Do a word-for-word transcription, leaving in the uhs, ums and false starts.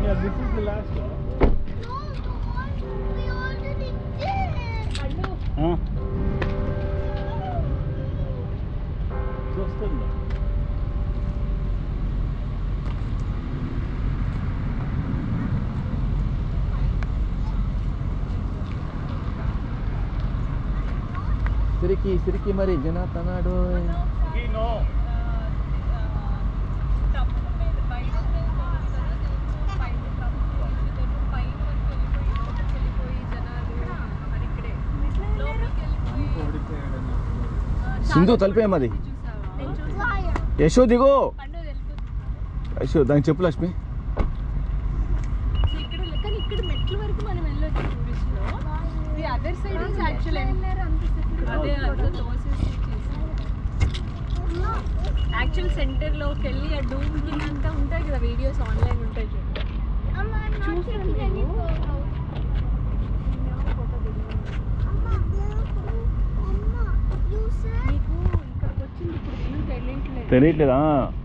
Yeah, this is the last one. No, we already did. Huh? చూస్తుందా సిరికి సిరికి మరి జనాతనాడు no Sindhu తలిపేమది యశో దిగో యశో దానికి చెప్పు లక్ష్మి ఇక్కడ మెట్ల వరకు మనం వెళ్ళొచ్చు టూరిస్ట్ లో the other side is actually అదే అట్లా తోసేసి యాక్చువల్ సెంటర్ లోకి వెళ్ళి ఆ డూమ్ కింద అంతా ఉంటాయి కదా వీడియోస్ ఆన్లైన్ ఉంటాయి చూడండి You said మీకు ఇక్కడికి వచ్చింది ఇప్పుడు వ్యూ తెలియట్లేదు తెలియట్లేదా